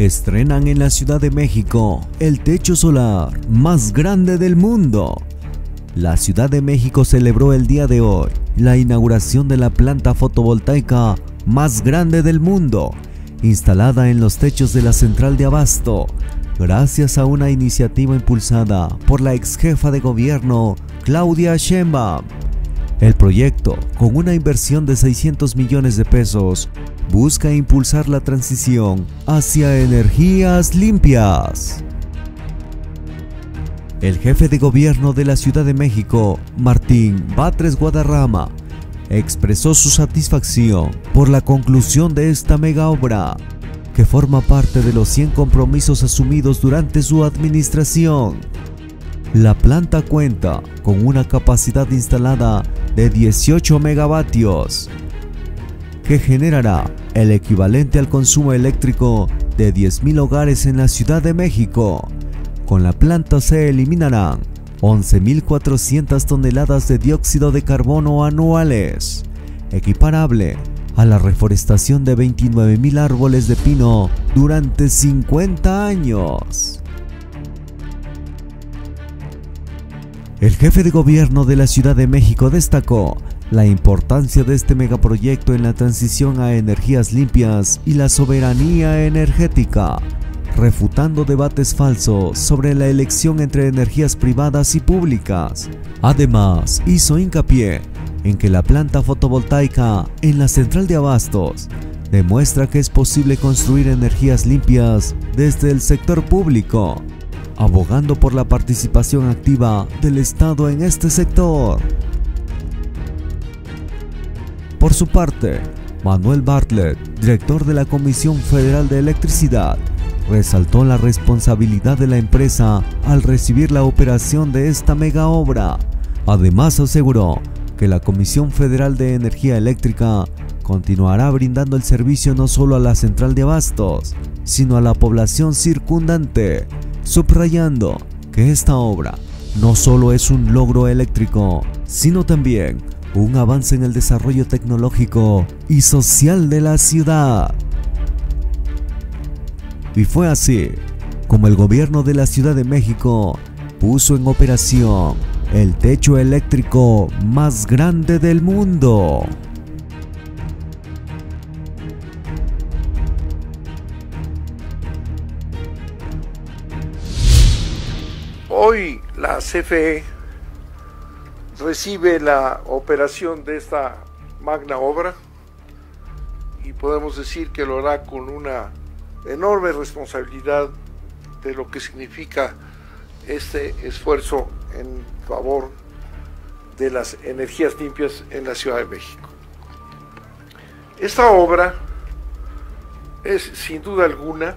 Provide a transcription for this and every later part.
Estrenan en la Ciudad de México el techo solar más grande del mundo. La Ciudad de México celebró el día de hoy la inauguración de la planta fotovoltaica más grande del mundo, instalada en los techos de la central de abasto, gracias a una iniciativa impulsada por la ex jefa de gobierno Claudia Sheinbaum. El proyecto, con una inversión de 600 millones de pesos, busca impulsar la transición hacia energías limpias. El jefe de gobierno de la Ciudad de México, Martín Batres Guadarrama, expresó su satisfacción por la conclusión de esta mega obra, que forma parte de los 100 compromisos asumidos durante su administración. La planta cuenta con una capacidad instalada de 18 megavatios, que generará el equivalente al consumo eléctrico de 10,000 hogares en la Ciudad de México. Con la planta se eliminarán 11,400 toneladas de dióxido de carbono anuales, equiparable a la reforestación de 29,000 árboles de pino durante 50 años. El jefe de gobierno de la Ciudad de México destacó la importancia de este megaproyecto en la transición a energías limpias y la soberanía energética, refutando debates falsos sobre la elección entre energías privadas y públicas. Además, hizo hincapié en que la planta fotovoltaica en la central de abastos demuestra que es posible construir energías limpias desde el sector público, abogando por la participación activa del Estado en este sector. Por su parte, Manuel Bartlett, director de la Comisión Federal de Electricidad, resaltó la responsabilidad de la empresa al recibir la operación de esta mega obra. Además, aseguró que la Comisión Federal de Energía Eléctrica continuará brindando el servicio no solo a la central de abastos, sino a la población circundante, subrayando que esta obra no solo es un logro eléctrico, sino también un avance en el desarrollo tecnológico y social de la ciudad. Y fue así como el gobierno de la Ciudad de México puso en operación el techo eléctrico más grande del mundo. Hoy la CFE recibe la operación de esta magna obra y podemos decir que lo hará con una enorme responsabilidad de lo que significa este esfuerzo en favor de las energías limpias en la Ciudad de México. Esta obra es sin duda alguna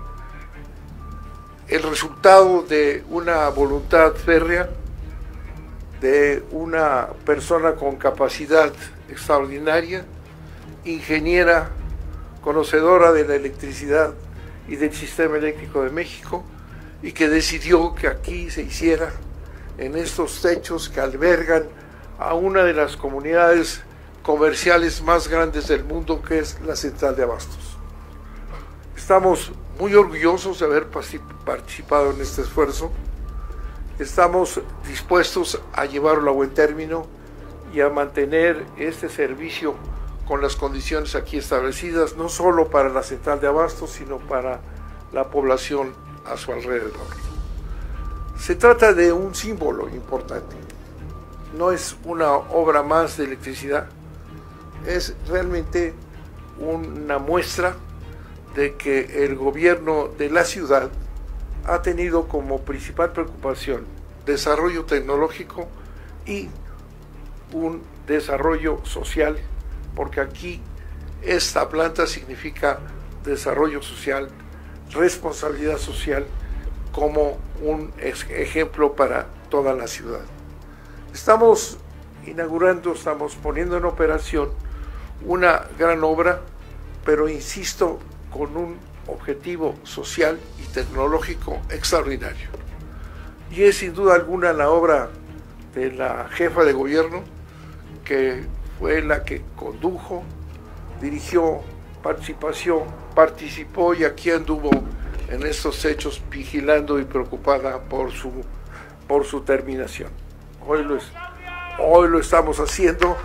el resultado de una voluntad férrea de una persona con capacidad extraordinaria, ingeniera, conocedora de la electricidad y del sistema eléctrico de México, y que decidió que aquí se hiciera, en estos techos que albergan a una de las comunidades comerciales más grandes del mundo, que es la central de abastos. Estamos muy orgullosos de haber participado en este esfuerzo. Estamos dispuestos a llevarlo a buen término y a mantener este servicio con las condiciones aquí establecidas, no solo para la central de abastos, sino para la población a su alrededor. Se trata de un símbolo importante. No es una obra más de electricidad, es realmente una muestra de que el gobierno de la ciudad ha tenido como principal preocupación desarrollo tecnológico y un desarrollo social, porque aquí esta planta significa desarrollo social, responsabilidad social, como un ejemplo para toda la ciudad. Estamos inaugurando, estamos poniendo en operación una gran obra, pero insisto, con un objetivo social y tecnológico extraordinario. Y es sin duda alguna la obra de la jefa de gobierno, que fue la que condujo, dirigió, participó y aquí anduvo en estos hechos, vigilando y preocupada por su terminación. Hoy lo estamos haciendo.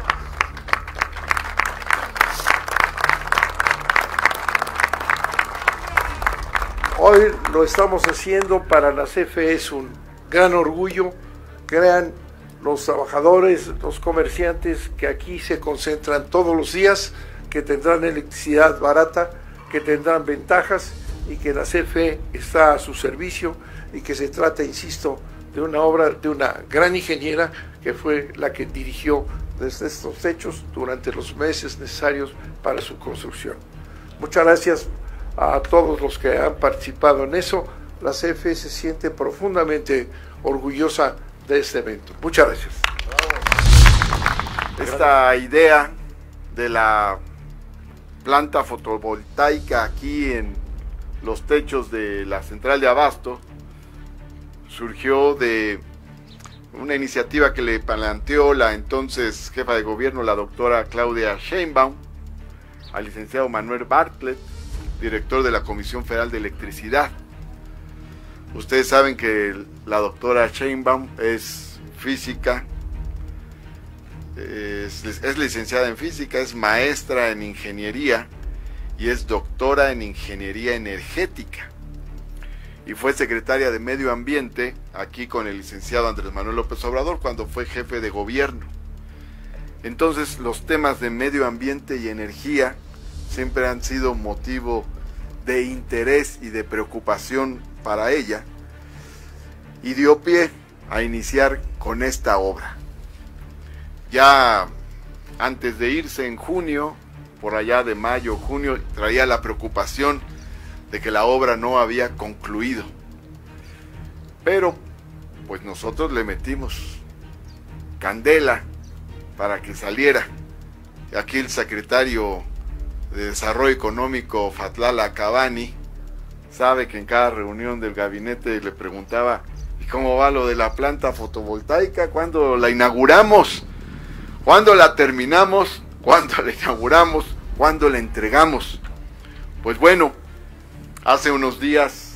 Hoy lo estamos haciendo. Para la CFE es un gran orgullo. Crean los trabajadores, los comerciantes que aquí se concentran todos los días, que tendrán electricidad barata, que tendrán ventajas y que la CFE está a su servicio y que se trata, insisto, de una obra de una gran ingeniera que fue la que dirigió desde estos hechos durante los meses necesarios para su construcción. Muchas gracias a todos los que han participado en eso. La CFE se siente profundamente orgullosa de este evento. Muchas gracias. Esta idea de la planta fotovoltaica aquí en los techos de la central de abasto surgió de una iniciativa que le planteó la entonces jefa de gobierno, la doctora Claudia Sheinbaum, al licenciado Manuel Bartlett, director de la Comisión Federal de Electricidad. Ustedes saben que la doctora Sheinbaum es física, es licenciada en física, es maestra en ingeniería y es doctora en ingeniería energética. Y fue secretaria de Medio Ambiente aquí con el licenciado Andrés Manuel López Obrador cuando fue jefe de gobierno. Entonces los temas de medio ambiente y energía siempre han sido motivo de interés y de preocupación para ella, y dio pie a iniciar con esta obra. Ya antes de irse en junio, por allá de mayo, junio, traía la preocupación de que la obra no había concluido. Pero, pues nosotros le metimos candela para que saliera. Aquí el secretario de Desarrollo Económico, Fatlala Cabani, sabe que en cada reunión del gabinete le preguntaba: ¿y cómo va lo de la planta fotovoltaica? ¿Cuándo la inauguramos? ¿Cuándo la terminamos? ¿Cuándo la inauguramos? ¿Cuándo la entregamos? Pues bueno, hace unos días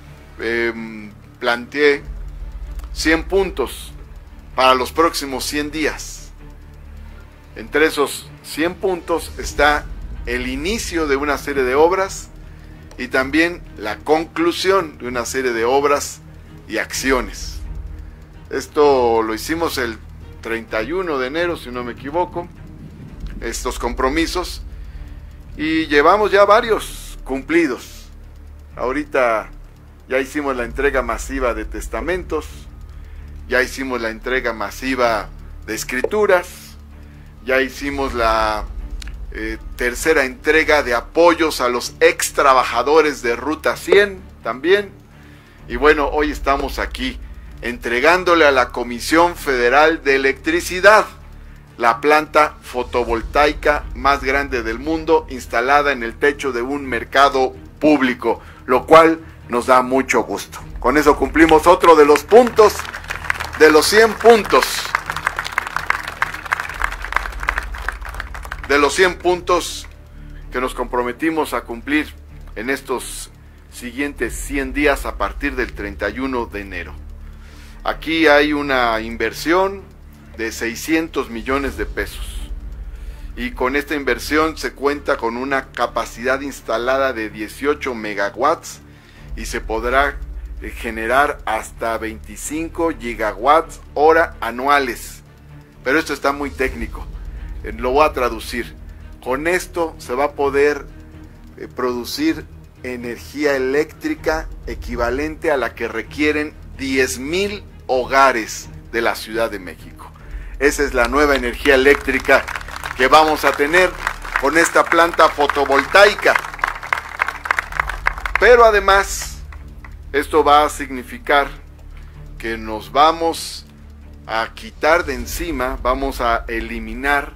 planteé 100 puntos para los próximos 100 días. Entre esos 100 puntos está el inicio de una serie de obras y también la conclusión de una serie de obras y acciones. Esto lo hicimos el 31 de enero, si no me equivoco, estos compromisos, y llevamos ya varios cumplidos. Ahorita ya hicimos la entrega masiva de testamentos, ya hicimos la entrega masiva de escrituras, ya hicimos la tercera entrega de apoyos a los ex trabajadores de Ruta 100 también. Y bueno, hoy estamos aquí entregándole a la Comisión Federal de Electricidad la planta fotovoltaica más grande del mundo, instalada en el techo de un mercado público, lo cual nos da mucho gusto. Con eso cumplimos otro de los puntos, de los 100 puntos. De los 100 puntos que nos comprometimos a cumplir en estos siguientes 100 días a partir del 31 de enero. Aquí hay una inversión de 600 millones de pesos. Y con esta inversión se cuenta con una capacidad instalada de 18 megawatts y se podrá generar hasta 25 gigawatts hora anuales. Pero esto está muy técnico. Lo voy a traducir. Con esto se va a poder producir energía eléctrica equivalente a la que requieren 10,000 hogares de la Ciudad de México. Esa es la nueva energía eléctrica que vamos a tener con esta planta fotovoltaica. Pero además, esto va a significar que nos vamos a quitar de encima, vamos a eliminar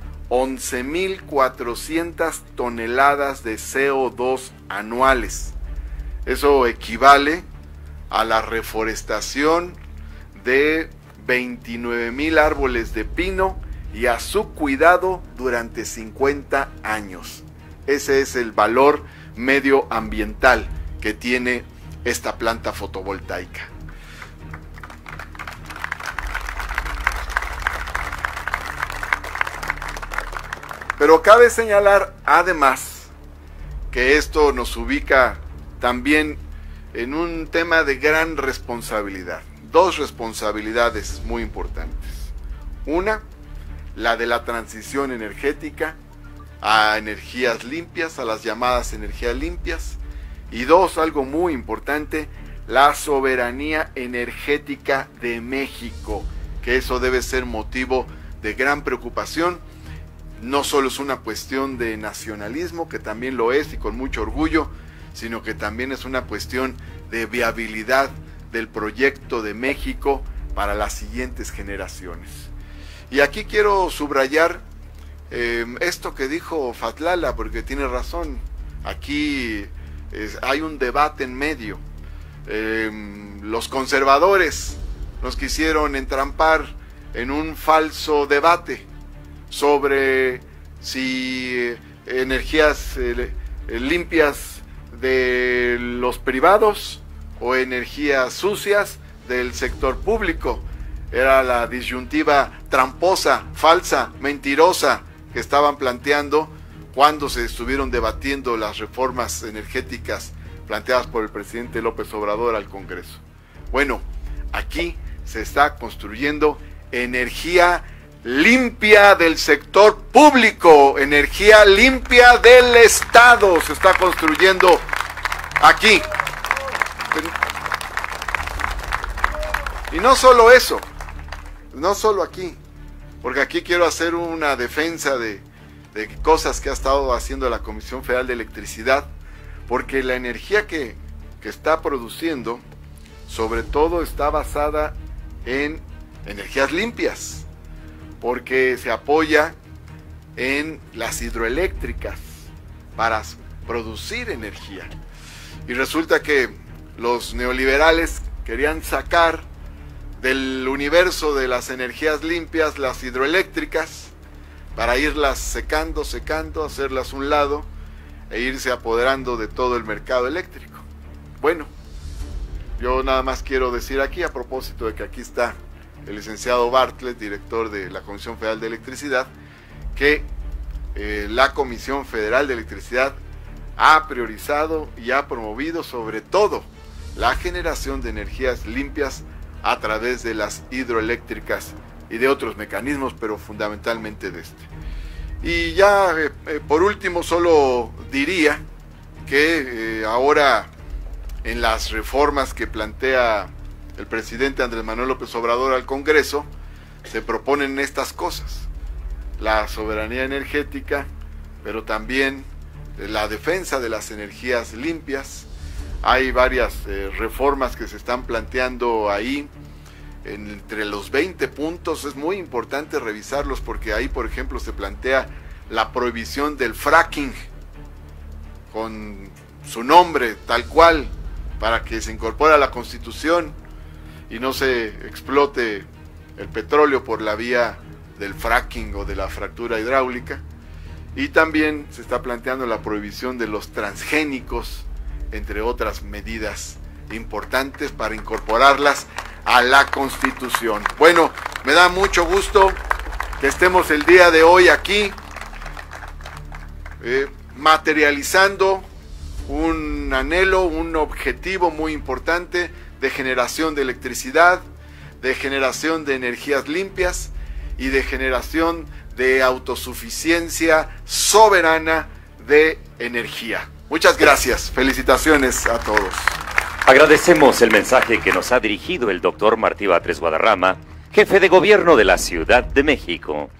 11,400 toneladas de CO2 anuales. Eso equivale a la reforestación de 29,000 árboles de pino y a su cuidado durante 50 años. Ese es el valor medioambiental que tiene esta planta fotovoltaica. Pero cabe señalar además que esto nos ubica también en un tema de gran responsabilidad. Dos responsabilidades muy importantes. Una, la de la transición energética a energías limpias, a las llamadas energías limpias. Y dos, algo muy importante, la soberanía energética de México, que eso debe ser motivo de gran preocupación. No solo es una cuestión de nacionalismo, que también lo es y con mucho orgullo, sino que también es una cuestión de viabilidad del proyecto de México para las siguientes generaciones. Y aquí quiero subrayar esto que dijo Fatlala, porque tiene razón. Aquí hay un debate en medio. Los conservadores nos quisieron entrampar en un falso debate sobre si energías limpias de los privados o energías sucias del sector público. Era la disyuntiva tramposa, falsa, mentirosa que estaban planteando cuando se estuvieron debatiendo las reformas energéticas planteadas por el presidente López Obrador al Congreso. Bueno, aquí se está construyendo energía limpia del sector público, energía limpia del Estado, se está construyendo aquí. Y no solo eso, no solo aquí, porque aquí quiero hacer una defensa de cosas que ha estado haciendo la Comisión Federal de Electricidad, porque la energía que está produciendo, sobre todo está basada en energías limpias, porque se apoya en las hidroeléctricas para producir energía. Y resulta que los neoliberales querían sacar del universo de las energías limpias las hidroeléctricas para irlas secando, hacerlas un lado e irse apoderando de todo el mercado eléctrico. Bueno, yo nada más quiero decir aquí, a propósito de que aquí está el licenciado Bartlett, director de la Comisión Federal de Electricidad, que la Comisión Federal de Electricidad ha priorizado y ha promovido sobre todo la generación de energías limpias a través de las hidroeléctricas y de otros mecanismos, pero fundamentalmente de este. Y ya por último solo diría que ahora en las reformas que plantea el presidente Andrés Manuel López Obrador al Congreso, se proponen estas cosas: la soberanía energética, pero también la defensa de las energías limpias. Hay varias reformas que se están planteando ahí. Entre los 20 puntos es muy importante revisarlos, porque ahí, por ejemplo, se plantea la prohibición del fracking con su nombre tal cual, para que se incorpore a la Constitución y no se explote el petróleo por la vía del fracking o de la fractura hidráulica. Y también se está planteando la prohibición de los transgénicos, entre otras medidas importantes para incorporarlas a la Constitución. Bueno, me da mucho gusto que estemos el día de hoy aquí materializando un anhelo, un objetivo muy importante de generación de electricidad, de generación de energías limpias y de generación de autosuficiencia soberana de energía. Muchas gracias, felicitaciones a todos. Agradecemos el mensaje que nos ha dirigido el doctor Martí Batres Guadarrama, jefe de gobierno de la Ciudad de México.